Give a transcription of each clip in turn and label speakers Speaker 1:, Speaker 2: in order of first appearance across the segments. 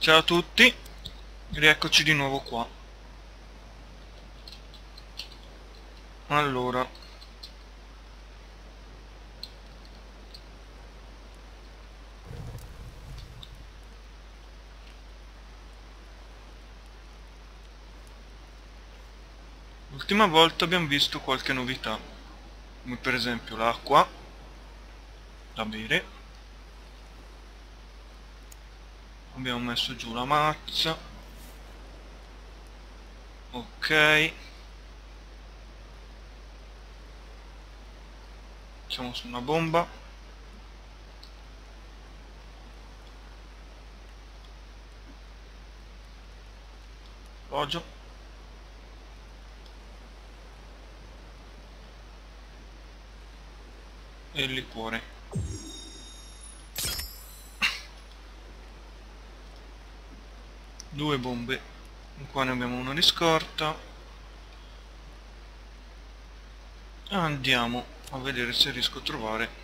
Speaker 1: Ciao a tutti, rieccoci di nuovo qua. Allora, l'ultima volta abbiamo visto qualche novità, come per esempio l'acqua da bere. Abbiamo messo giù la mazza. Ok, facciamo su una bomba. Appoggio. E il liquore. Due bombe. Qua ne abbiamo una di scorta. Andiamo a vedere se riesco a trovare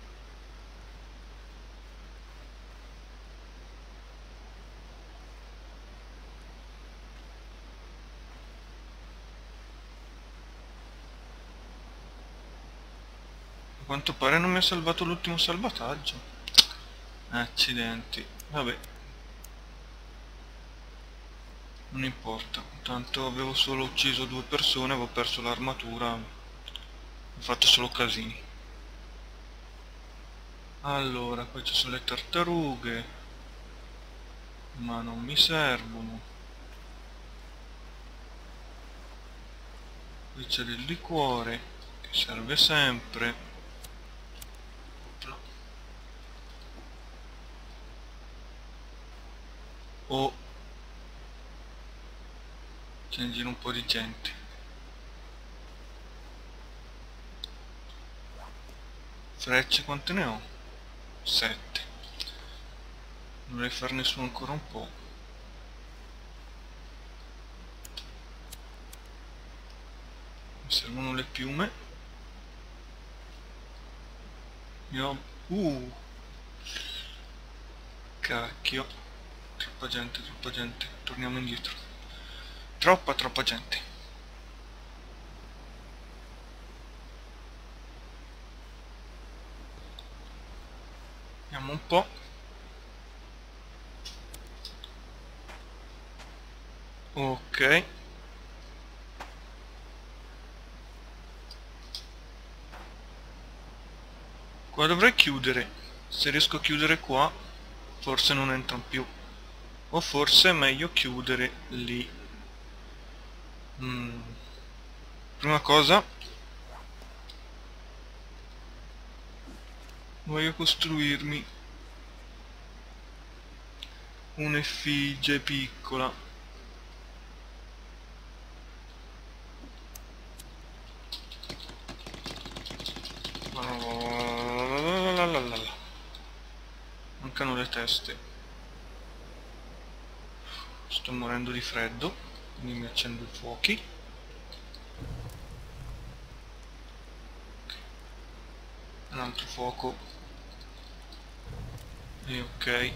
Speaker 1: a quanto pare non mi ha salvato l'ultimo salvataggio. Accidenti. Vabbè, non importa, tanto avevo solo ucciso due persone, avevo perso l'armatura, ho fatto solo casini. Allora, poi ci sono le tartarughe, ma non mi servono. Qui c'è del liquore, che serve sempre. Oh, c'è in giro un po' di gente. Frecce quante ne ho? 7. Dovrei farne su ancora un po'. Mi servono le piume. Io... Cacchio. Troppa gente, troppa gente. Torniamo indietro. Troppa gente. Vediamo un po'. Ok. Qua dovrei chiudere. Se riesco a chiudere qua, forse non entrano più. O forse è meglio chiudere lì. Prima cosa, voglio costruirmi un'effigie piccola. Mancano le teste. Sto morendo di freddo, quindi mi accendo i fuochi. Un altro fuoco. E ok.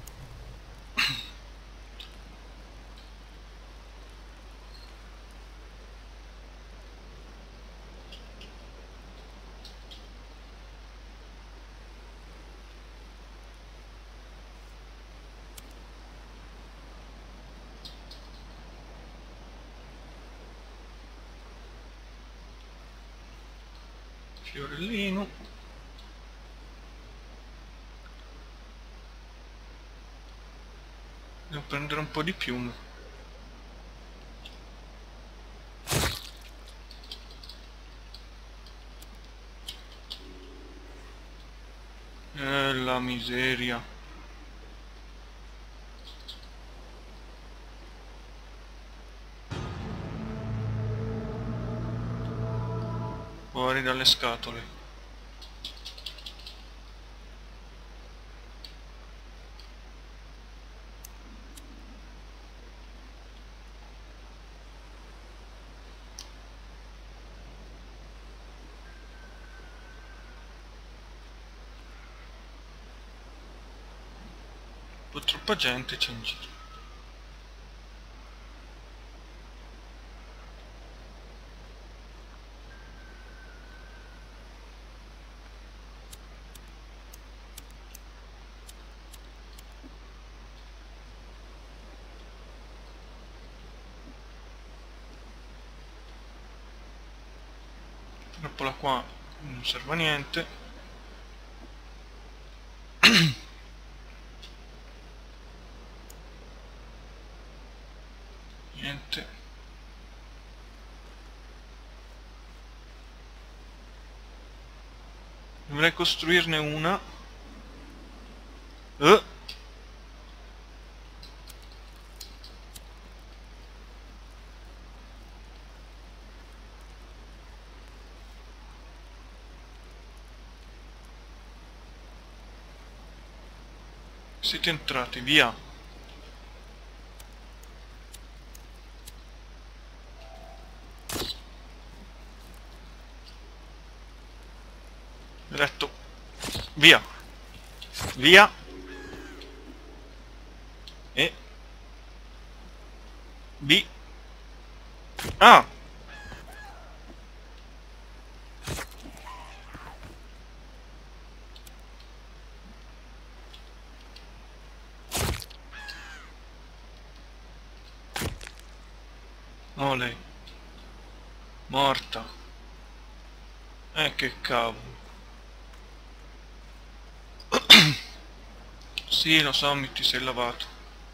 Speaker 1: Fiorellino. Devo prendere un po' di piume. La miseria. Fuori dalle scatole. Un po' troppa gente c'è in giro. Eccola qua, non serve a niente. Niente. Dovrei costruirne una. Siete entrati, via. Diretto. Via. Via. E. B. Ah! Oh, lei. Morta. Che cavolo. Sì, lo so, mi ti sei lavato.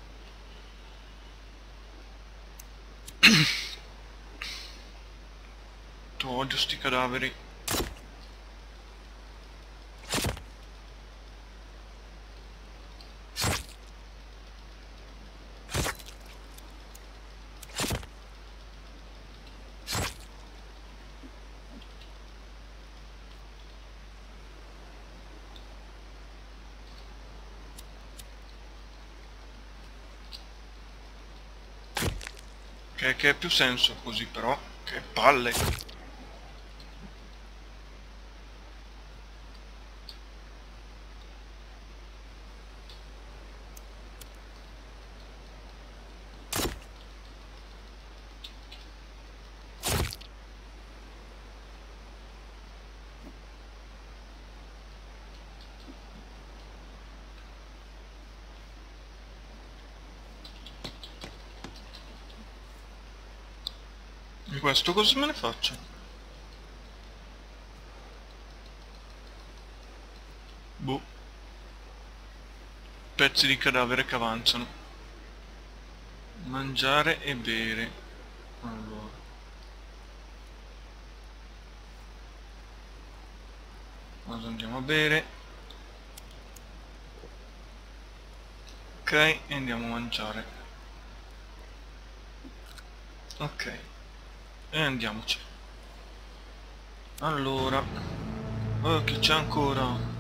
Speaker 1: Tu odio sti cadaveri. Che ha più senso così, però. Che palle. E questo cosa me ne faccio? Boh. Pezzi di cadavere che avanzano. Mangiare e bere. Allora. Cosa andiamo a bere? Ok, e andiamo a mangiare. Ok. E andiamoci. Allora. Oh, che c'è ancora?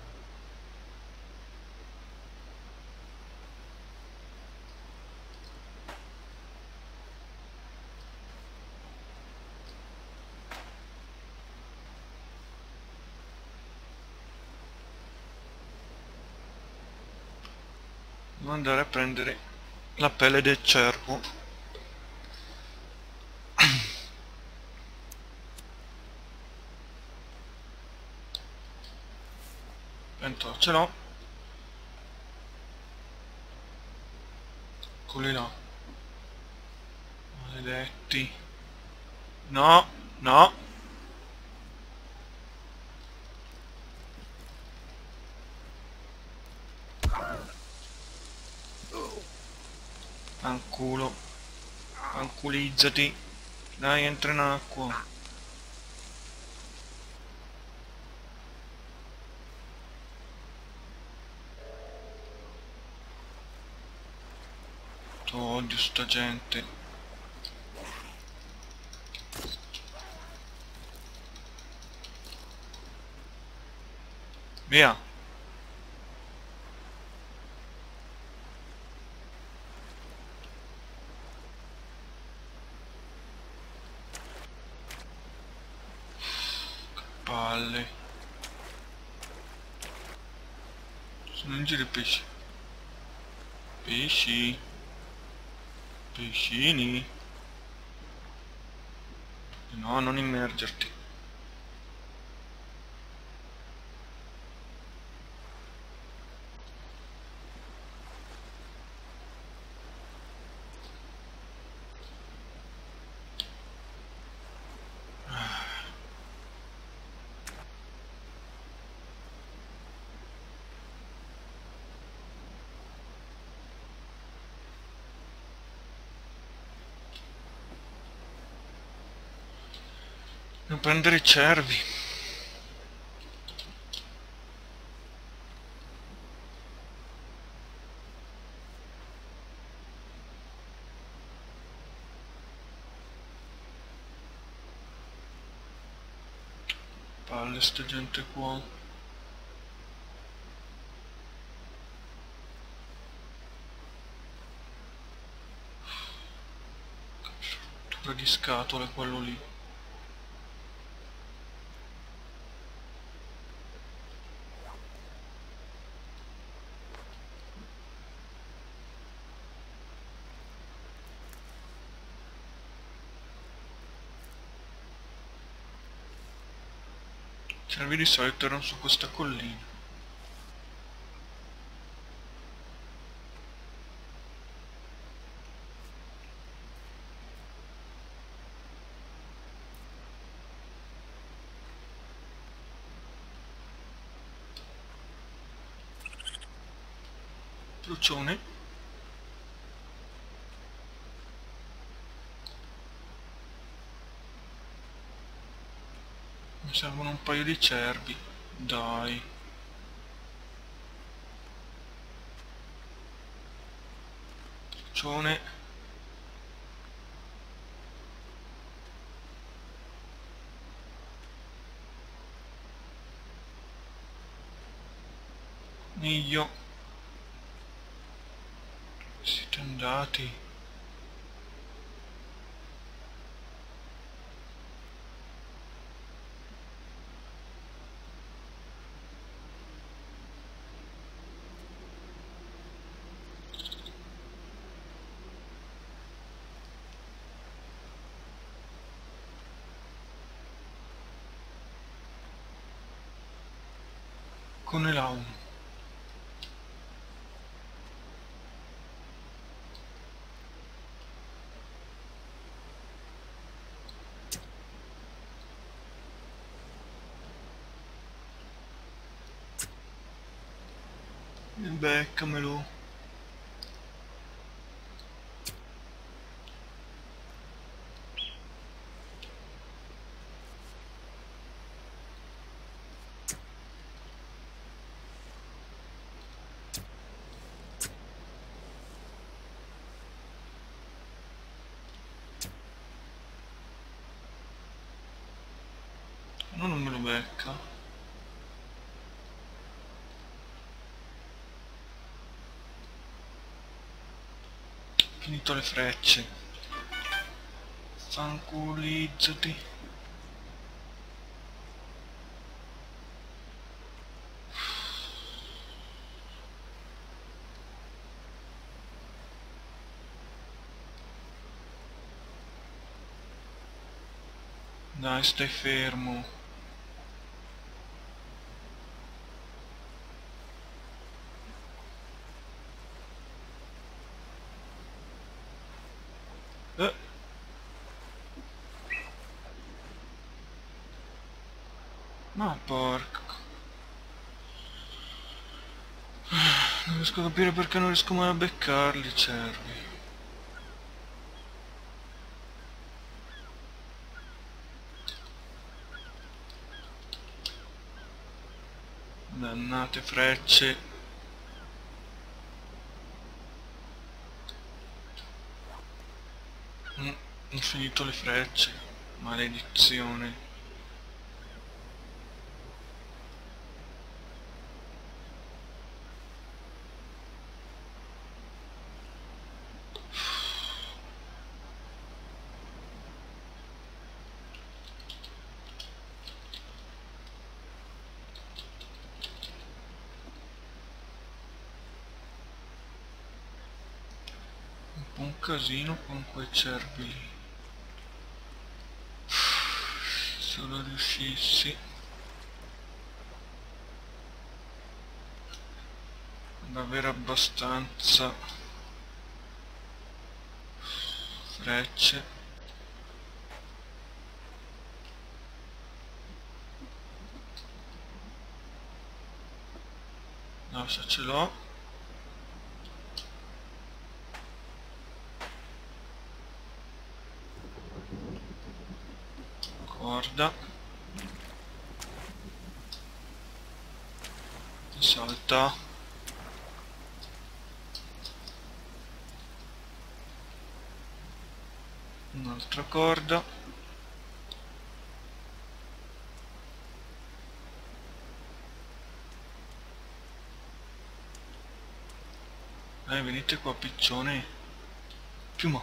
Speaker 1: Devo andare a prendere la pelle del cervo. Pentola ce l'ho. Eccoli là. Maledetti. No, no. Fanculo. Fanculizzati. Dai, entra in acqua. Odio sta gente. Via. Palle. Sono in giro i pesci. Pesci. Pescini. No, non immergerti. Devo prendere i cervi. Palle sta gente qua. Rottura di scatole quello lì. I cervi di solito erano su questa collina. Lucione. Mi servono un paio di cervi. Dai. Lucione. Niglio. Siete andati. Con l'auno. Beccamelo. No, non me lo becca. Finito le frecce. Fanculizzati. Dai, stai fermo. Eh. Ma porco. Non riesco a capire perché non riesco mai a beccarli, i cervi. Dannate frecce. Ho finito le frecce. Maledizione. Un po' un casino con quei cervi lì. Se solo riuscissi ad avere abbastanza frecce. No, se ce l'ho. corda, salta, un'altra corda, venite qua piccioni, piuma.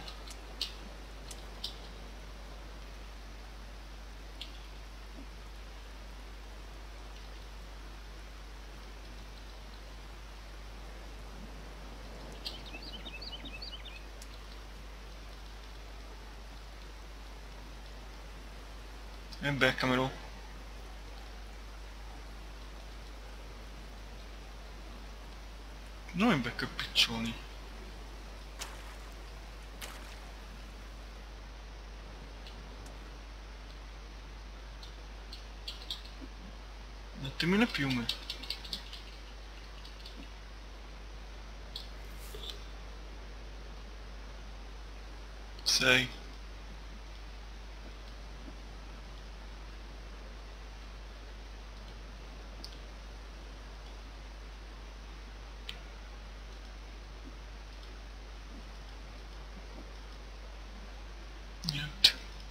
Speaker 1: E beccamelo. Non mi becca i piccioni. Datemi le piume. Sei. Niente.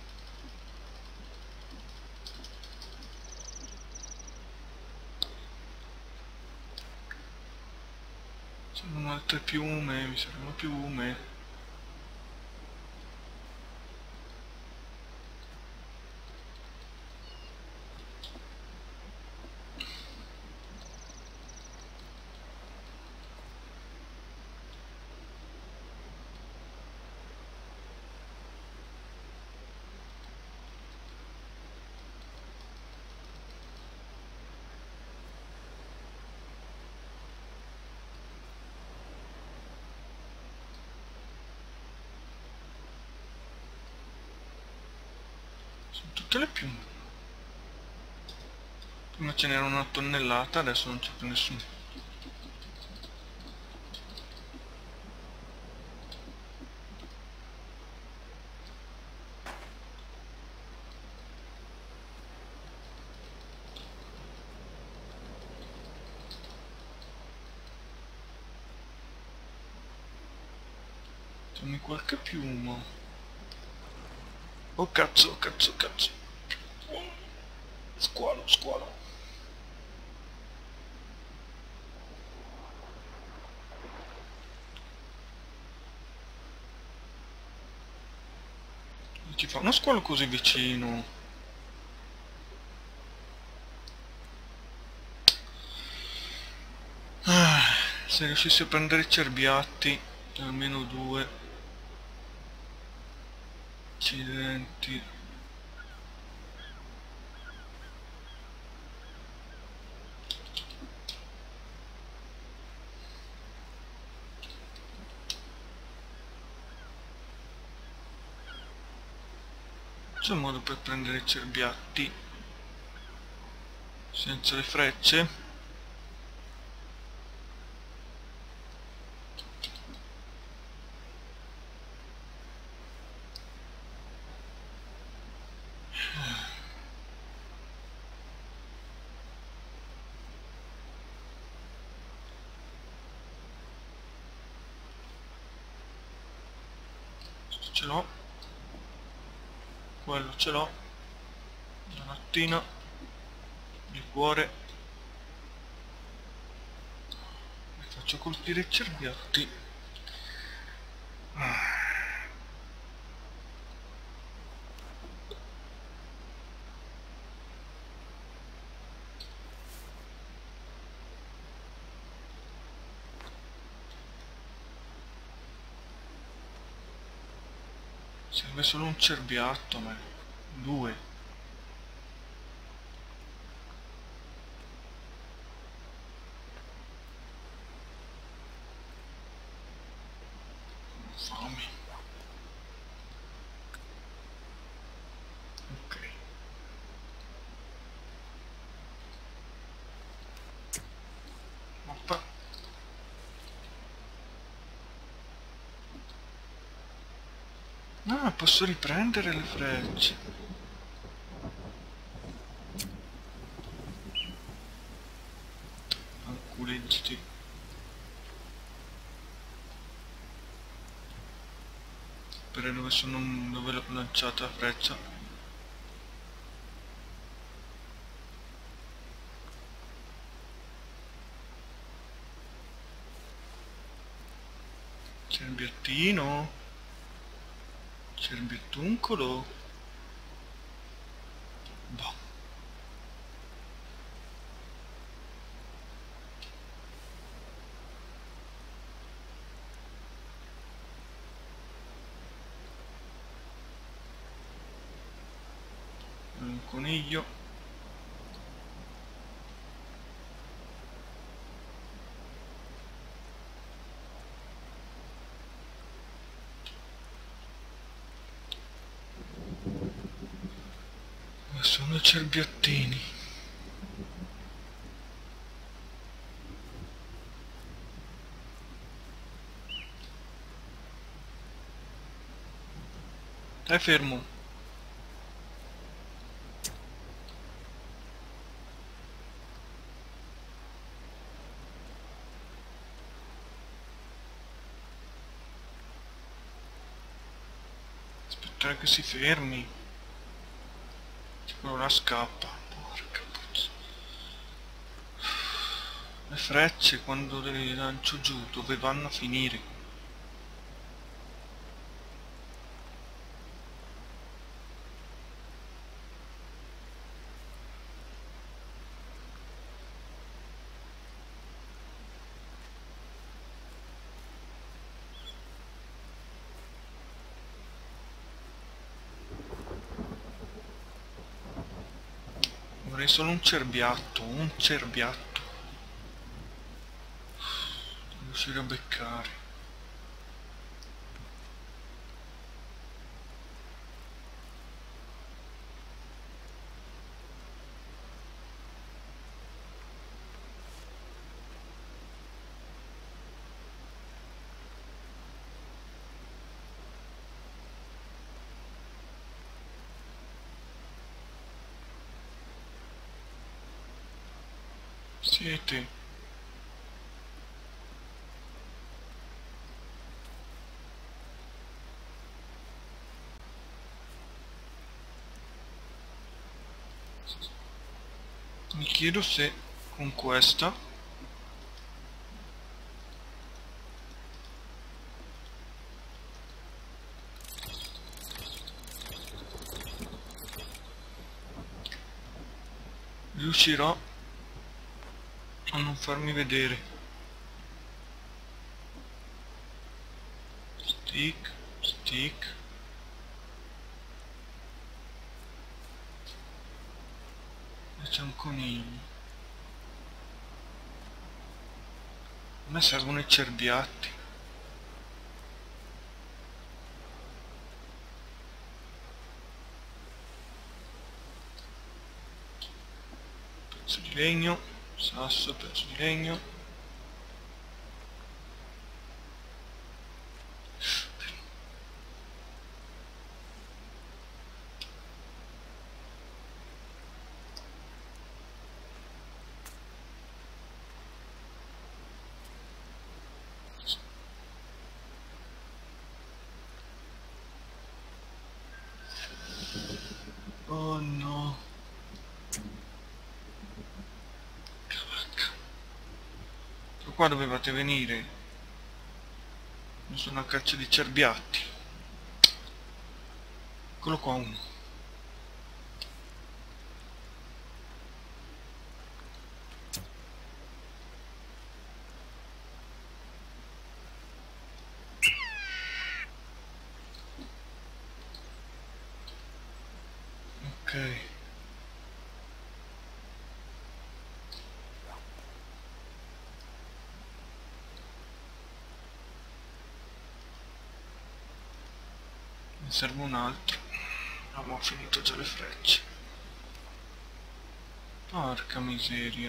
Speaker 1: Sono altre piume, mi servono piume. Sono tutte le piume. Prima ce n'era una tonnellata, adesso non c'è più nessuno. Dammi qualche piuma. Oh cazzo, cazzo, cazzo. Squalo, squalo. Ci fa uno squalo così vicino. Se riuscissi a prendere i cerbiatti, almeno due. Accidenti. C'è un modo per prendere i cerbiatti senza le frecce? Ce l'ho, quello ce l'ho, la lattina, il cuore, mi faccio colpire i cerbiatti. Serve solo un cerbiatto, ma due. Fame. Ok. Mappa. Ah, posso riprendere le frecce. sapere dove l'ho lanciata la freccia. Cerbiettino, cerbiettuncolo. Boh. Un coniglio. Ma sono cerbiottini. Stai fermo. Aspettare che si fermi. Ora scappa. Porca puzza. Le frecce quando le lancio giù dove vanno a finire? Vorrei solo un cerbiatto, un cerbiatto. Devo riuscire a beccare. Siete. Mi chiedo se con questa riuscirò a non farmi vedere. Stick, stick. E c'è un coniglio. A me servono i cerbiatti. Pezzo di legno, sasso, pezzo di legno. Oh no. Cavacca. Qua dovevate venire. Io sono a caccia di cerbiatti. Eccolo qua uno. Ok. Ne serve un altro. Ah, ma ho finito già le frecce. Porca miseria.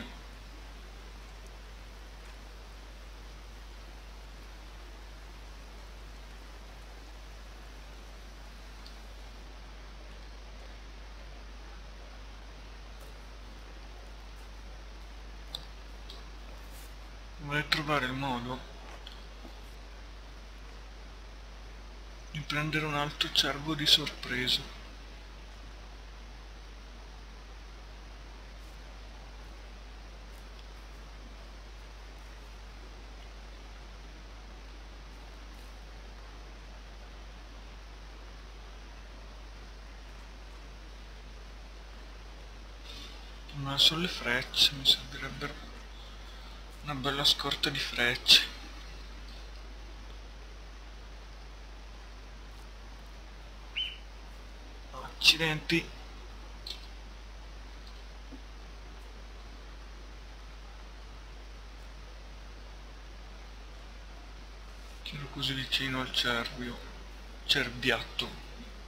Speaker 1: Vorrei trovare il modo di prendere un altro cervo di sorpresa. Ma sono le frecce, mi servirebbero una bella scorta di frecce. Accidenti. Che ero così vicino al cerbiatto.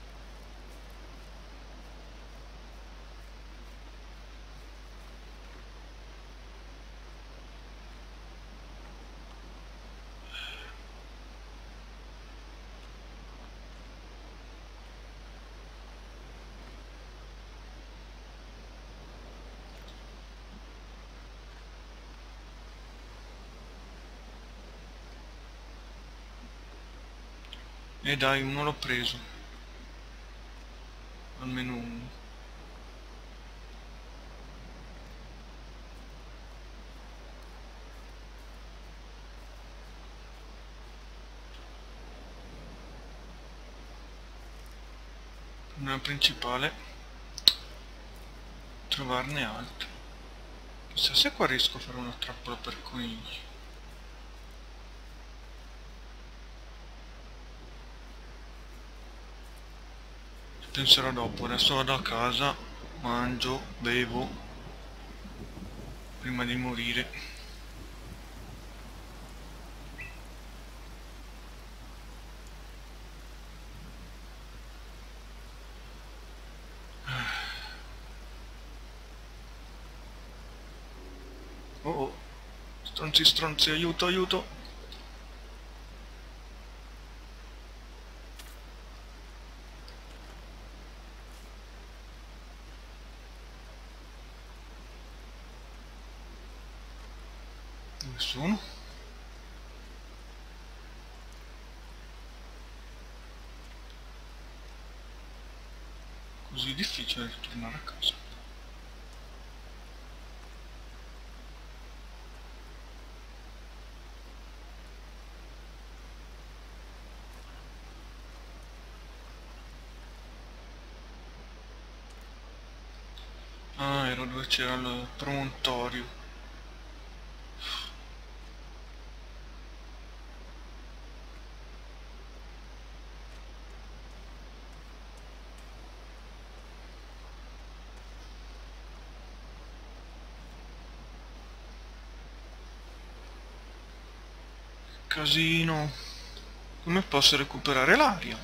Speaker 1: E dai, uno l'ho preso. Almeno uno. Il problema principale è trovarne altri. Chissà se qua riesco a fare una trappola per conigli. Ci penserò dopo. Adesso vado a casa, mangio, bevo prima di morire. Oh oh, stronzi stronzi, aiuto aiuto. Dove sono? Così difficile ritornare a casa. Ah, ero dove c'era il promontorio. Casino. Come posso recuperare l'aria?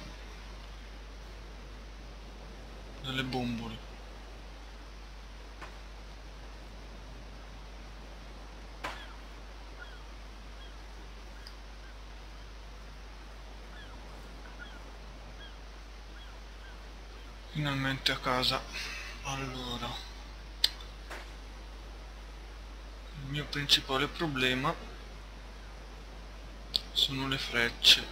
Speaker 1: Delle bombole. Finalmente a casa. Allora, il mio principale problema sono le frecce.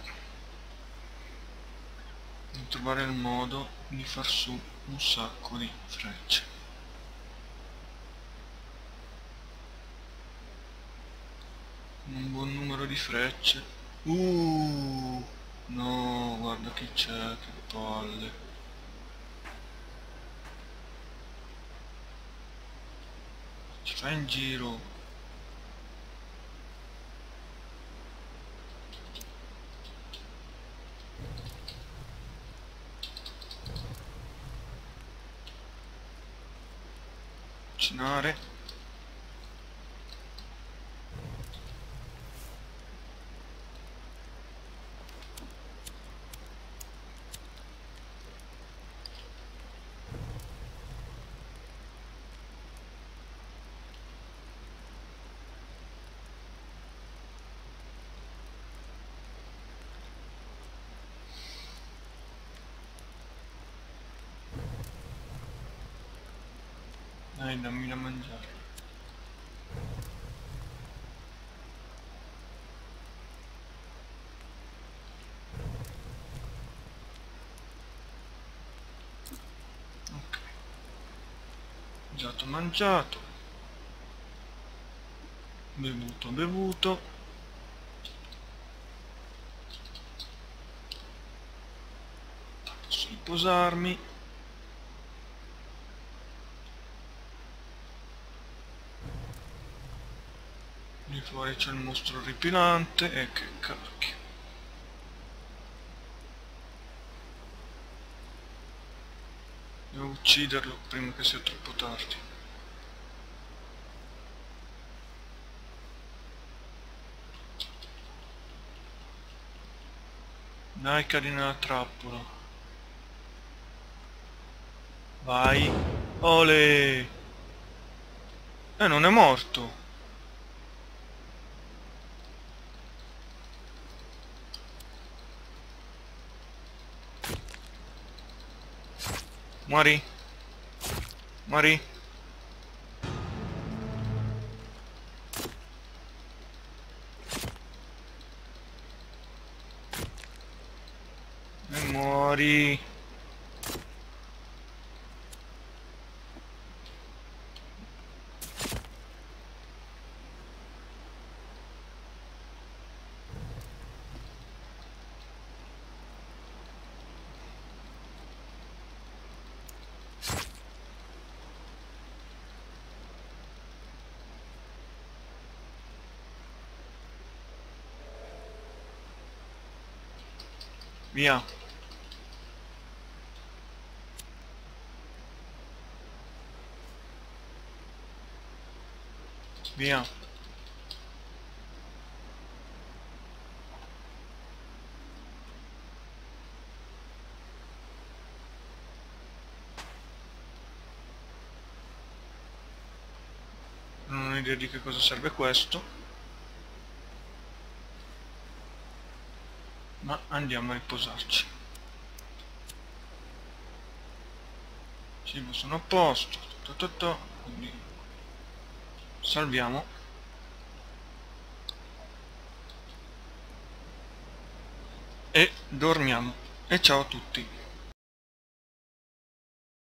Speaker 1: Devo trovare il modo di far su un sacco di frecce. Un buon numero di frecce. No, guarda chi c'è, che palle. Ci fai in giro. Cucinare. Dai, dammi da mangiare. mangiato, bevuto, posso riposarmi. Lì fuori c'è il mostro orripilante e che cacchio. Devo ucciderlo prima che sia troppo tardi. Dai, cadi nella trappola. Vai. Ole! Non è morto. Muori. Muori. E muori. Via. Via. Non ho idea di che cosa serve questo, ma andiamo a riposarci. Cibo sono a posto, quindi salviamo e dormiamo. E ciao a tutti.